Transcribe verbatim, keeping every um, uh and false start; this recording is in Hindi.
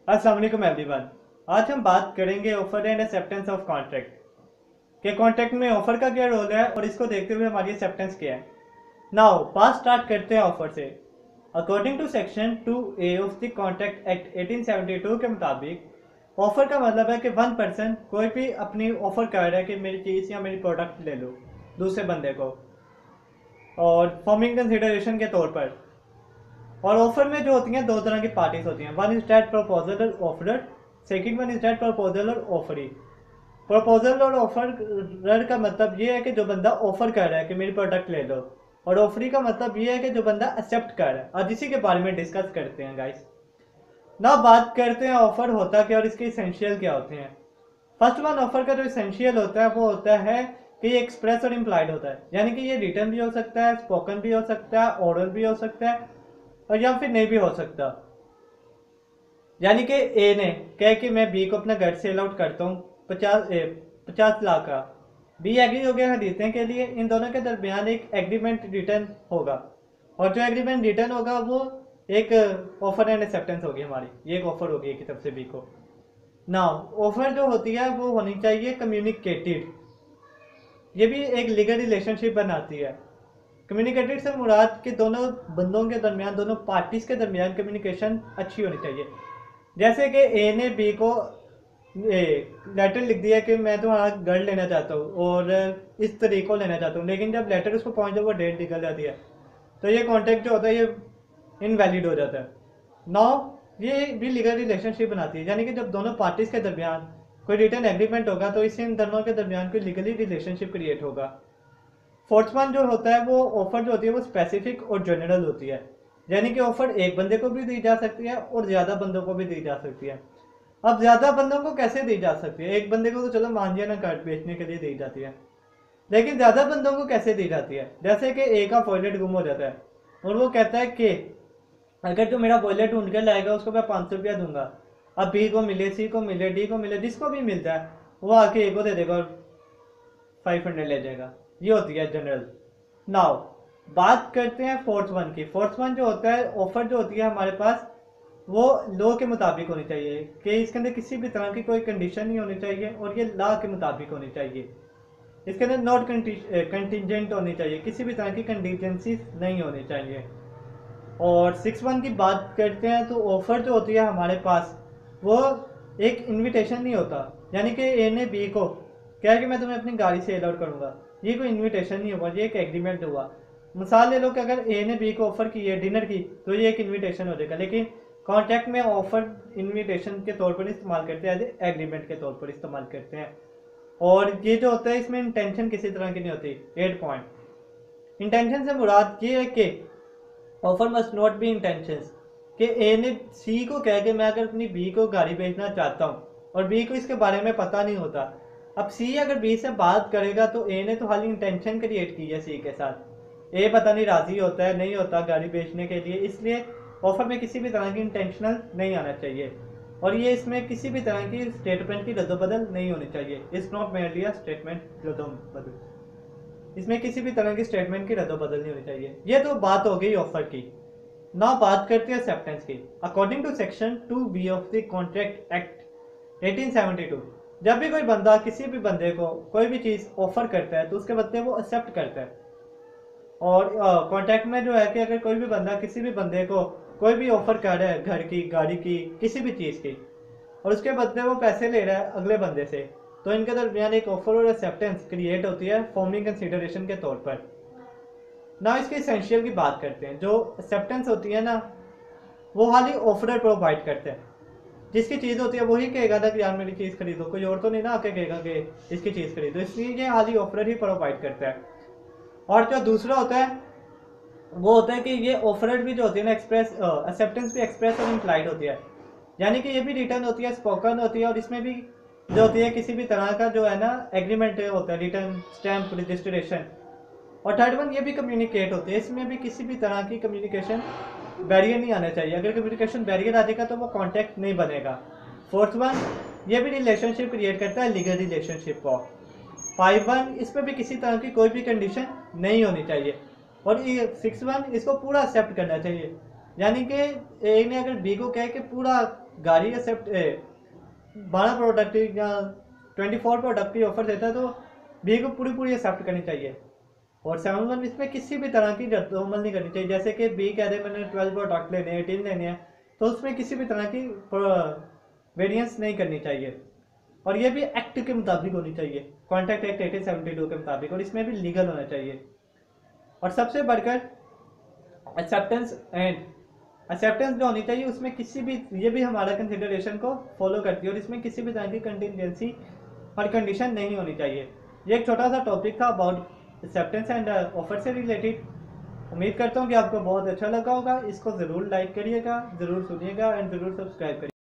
अस्सलाम वालेकुम एवरीवन। आज हम बात करेंगे offer and acceptance of contract के कॉन्ट्रैक्ट में ऑफर का क्या रोल है और इसको देखते हुए हमारी एक्सेप्टेंस क्या है। नाउ बात स्टार्ट करते हैं ऑफर से। According to section two A of the contract act eighteen seventy two के मुताबिक ऑफर का मतलब है कि वन पर्सन कोई भी अपनी ऑफर कर रहा है कि मेरी चीज़ या मेरी प्रोडक्ट ले लो दूसरे बंदे को, और फॉर्मिंग कंसिडरेशन के तौर पर। और ऑफर में जो होती हैं दो तरह की पार्टीज होती हैं, वन इज डेट प्रपोजल और offerer, second one is that proposal और ऑफरी। प्रपोजल और ऑफर का मतलब ये है कि जो बंदा ऑफर कर रहा है कि मेरी प्रोडक्ट ले लो, और ऑफरी का मतलब ये है कि जो बंदा एक्सेप्ट कर रहा है। आज इसी के बारे में डिस्कस करते हैं गाइस। ना बात करते हैं ऑफर होता क्या और इसके इसेंशियल क्या होते हैं। फर्स्ट वन, ऑफर का जो इसेंशियल होता है वो होता है कि ये एक्सप्रेस और इम्प्लाइड होता है, यानी कि ये रिटर्न भी हो सकता है, स्पोकन भी हो सकता है, ओरल भी हो सकता है और या फिर नहीं भी हो सकता। यानी कि ए ने कह कि मैं बी को अपना घर सेल आउट करता हूँ पचास पचास लाख का, बी एग्री हो गया खरीदने के लिए, इन दोनों के दरमियान एक एग्रीमेंट रिटर्न होगा, और जो एग्रीमेंट रिटर्न होगा वो एक ऑफर एंड एक्सेप्टेंस होगी हमारी, ये एक ऑफर होगी एक तरफ से बी को। नाउ ऑफर जो होती है वो होनी चाहिए कम्युनिकेटेड, ये भी एक लीगल रिलेशनशिप बनाती है। कम्युनिकेटेड से मुराद के दोनों बंदों के दरमियान, दोनों पार्टीज के दरमियान कम्युनिकेशन अच्छी होनी चाहिए। जैसे कि ए ने बी को लेटर लिख दिया कि मैं तुम्हारा घर लेना चाहता हूँ और इस तरीके को लेना चाहता हूँ, लेकिन जब लेटर उसको पहुँच जाए वो डेट निकल जाती है, तो ये कॉन्ट्रैक्ट जो होता है ये इनवैलिड हो जाता है। नौ, ये भी लीगल रिलेशनशिप बनाती है, यानी कि जब दोनों पार्टीज के दरमियान कोई रिटर्न एग्रीमेंट होगा तो इससे इन दोनों के दरमियान कोई लीगली रिलेशनशिप क्रिएट होगा। फोर्थ वन जो होता है वो ऑफर जो होती है वो स्पेसिफिक और जनरल होती है, यानी कि ऑफर एक बंदे को भी दी जा सकती है और ज़्यादा बंदों को भी दी जा सकती है। अब ज़्यादा बंदों को कैसे दी जा सकती है? एक बंदे को तो चलो मान लिया ना कार्ड बेचने के लिए दी जाती है, लेकिन ज़्यादा बंदों को कैसे दी जाती है? जैसे कि ए का वॉलेट गुम हो जाता है और वो कहता है कि अगर जो मेरा वॉलेट ढूंढ कर लाएगा उसको मैं पाँच सौ रुपया दूंगा। अब बी को मिले, सी को मिले, डी को मिले, जिसको भी मिलता है वो आके ए को दे देगा और फाइव हंड्रेड ले जाएगा। ये होती है जनरल। नाउ बात करते हैं फोर्थ वन की। फोर्थ वन जो होता है ऑफर जो होती है हमारे पास वो लॉ के मुताबिक होनी चाहिए कि इसके अंदर किसी भी तरह की कोई कंडीशन नहीं होनी चाहिए और ये लॉ के मुताबिक होनी चाहिए। इसके अंदर नॉट कंटिजेंट होनी चाहिए, किसी भी तरह की कंटीजेंसी नहीं होनी चाहिए। और सिक्स वन की बात करते हैं तो ऑफर जो होती है हमारे पास वो एक इन्विटेशन नहीं होता, यानी कि ए ने बी को क्या है कि मैं तुम्हें अपनी गाड़ी से अलाउड करूंगा, ये कोई इन्विटेशन नहीं होगा, ये एक एग्रीमेंट हुआ। मिसाल ले लो कि अगर ए ने बी को ऑफर की है डिनर की तो ये एक इन्विटेशन हो जाएगा, लेकिन कॉन्ट्रैक्ट में ऑफर इन्विटेशन के तौर पर इस्तेमाल करते हैं, एग्रीमेंट के तौर पर इस्तेमाल करते हैं। और ये जो होता है इसमें इंटेंशन किसी तरह की नहीं होती। एट पॉइंट, इंटेंशन से मुराद ये है कि offer must not be intentions, कि ए ने सी को कह के मैं अगर अपनी बी को गाड़ी बेचना चाहता हूँ और बी को इसके बारे में पता नहीं होता, अब सी अगर बी से बात करेगा तो ए ने तो खाली इंटेंशन क्रिएट की है सी के साथ, ए पता नहीं राजी होता है नहीं होता गाड़ी बेचने के लिए, इसलिए ऑफर में किसी भी तरह की इंटेंशनल नहीं आना चाहिए और ये इसमें किसी भी तरह की स्टेटमेंट की रद्दोबदल नहीं होनी चाहिए। It's not merely a statement रद्दोबदल, इसमें किसी भी तरह की स्टेटमेंट की रद्दोबदल नहीं होनी चाहिए। ये तो बात हो गई ऑफर की। ना बात करते हैं एक्सेप्टेंस की। According to section two B of the contract act eighteen seventy two, जब भी कोई बंदा किसी भी बंदे को कोई भी चीज़ ऑफर करता है तो उसके बदले वो एक्सेप्ट करता है। और कॉन्ट्रैक्ट में जो है कि अगर कोई भी बंदा किसी भी बंदे को कोई भी ऑफर कर रहा है घर की, गाड़ी की, किसी भी चीज़ की, और उसके बदले वो पैसे ले रहा है अगले बंदे से, तो इनके दरमियान एक ऑफर और एक्सेप्टेंस क्रिएट होती है फॉर्मिंग कंसिडरेशन के तौर पर। ना इसके इसेंशियल की बात करते हैं। जो एक्सेप्टेंस होती है ना वो खाली ऑफर प्रोवाइड करते हैं, जिसकी चीज़ होती है वही कहेगा ना कि यार मेरी चीज़ खरीदो, कोई और तो नहीं ना आके कहेगा कि इसकी चीज़ खरीदो, इसलिए ये खाली ऑफर ही प्रोवाइड करता है। और जो दूसरा होता है वो होता है कि ये ऑफर भी जो होती है ना एक्सप्रेस एक्सेप्टेंस भी एक्सप्रेस और इम्प्लाइड होती है, यानी कि ये भी रिटर्न होती है, स्पोकन होती है, और इसमें भी जो होती है किसी भी तरह का जो है ना एग्रीमेंट होता है, रिटर्न, स्टैम्प, रजिस्ट्रेशन। और थर्ड वन ये भी कम्युनिकेट होती है, इसमें भी किसी भी तरह की कम्युनिकेशन बैरियर नहीं आना चाहिए, अगर कम्युनिकेशन बैरियर आ जाएगा तो वो कॉन्टैक्ट नहीं बनेगा। फोर्थ वन ये भी रिलेशनशिप क्रिएट करता है, लीगल रिलेशनशिप को। फाइव वन इसमें भी किसी तरह की कोई भी कंडीशन नहीं होनी चाहिए। और ये सिक्स वन इसको पूरा एक्सेप्ट करना चाहिए, यानी कि ए ने अगर बी को कहे कि पूरा गाड़ी एक्सेप्ट बारह प्रोडक्ट या ट्वेंटी फोर प्रोडक्ट की ऑफर देता है तो बी को पूरी पूरी एक्सेप्ट करनी चाहिए। और सेवन वन इसमें किसी भी तरह की रद्दोमल नहीं करनी चाहिए। जैसे कि बी कह दे मैंने ट्वेल्व प्रोडक्ट लेने हैं, एटीन लेने हैं, तो उसमें किसी भी तरह की वेरिएंस नहीं करनी चाहिए। और ये भी एक्ट के मुताबिक होनी चाहिए, contract act eighteen seventy two के मुताबिक, और इसमें भी लीगल होना चाहिए। और सबसे बढ़कर एक्सेप्टेंस एंड एक्सेप्टेंस जो होनी चाहिए उसमें किसी भी, ये भी हमारा कंसिडरेशन को फॉलो करती है, और इसमें किसी भी तरह की कंटिजेंसी और कंडीशन नहीं होनी चाहिए। ये एक छोटा सा टॉपिक था अबाउट एक्सेप्टेंस एंड ऑफर से रिलेटेड। उम्मीद करता हूँ कि आपको बहुत अच्छा लगा होगा। इसको ज़रूर लाइक करिएगा, ज़रूर सुनिएगा एंड ज़रूर सब्सक्राइब करिएगा।